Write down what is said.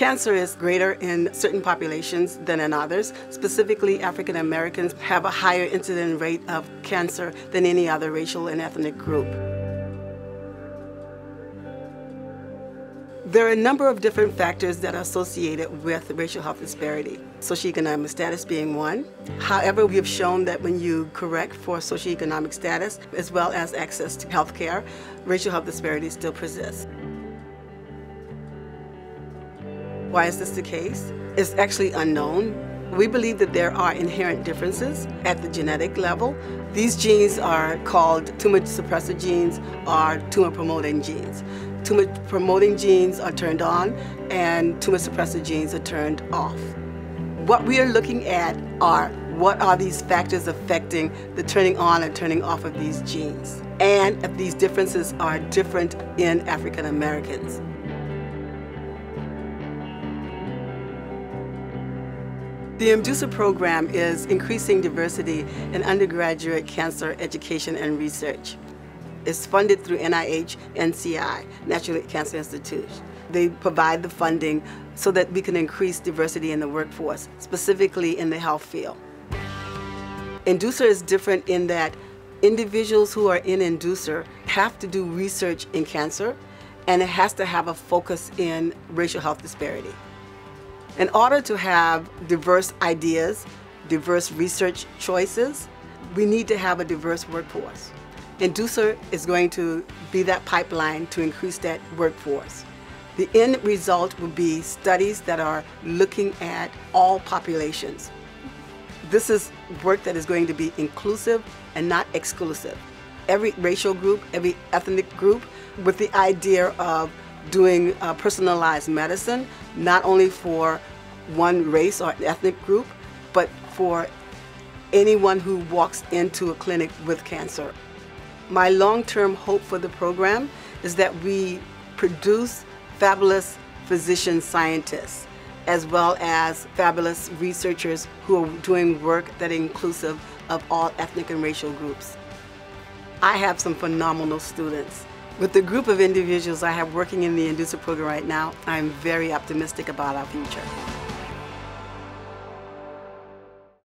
Cancer is greater in certain populations than in others. Specifically, African Americans have a higher incident rate of cancer than any other racial and ethnic group. There are a number of different factors that are associated with racial health disparity, socioeconomic status being one. However, we have shown that when you correct for socioeconomic status, as well as access to health care, racial health disparity still persists. Why is this the case? It's actually unknown. We believe that there are inherent differences at the genetic level. These genes are called tumor suppressor genes or tumor promoting genes. Tumor promoting genes are turned on and tumor suppressor genes are turned off. What we are looking at are what are these factors affecting the turning on and turning off of these genes, and if these differences are different in African Americans. The INDUCER program is increasing diversity in undergraduate cancer education and research. It's funded through NIH, NCI, National Cancer Institute. They provide the funding so that we can increase diversity in the workforce, specifically in the health field. INDUCER is different in that individuals who are in INDUCER have to do research in cancer, and it has to have a focus in racial health disparity. In order to have diverse ideas, diverse research choices, we need to have a diverse workforce. INDUCER is going to be that pipeline to increase that workforce. The end result will be studies that are looking at all populations. This is work that is going to be inclusive and not exclusive. Every racial group, every ethnic group, with the idea of doing personalized medicine, not only for one race or ethnic group, but for anyone who walks into a clinic with cancer. My long-term hope for the program is that we produce fabulous physician scientists, as well as fabulous researchers who are doing work that is inclusive of all ethnic and racial groups. I have some phenomenal students. With the group of individuals I have working in the INDUCER program right now, I'm very optimistic about our future.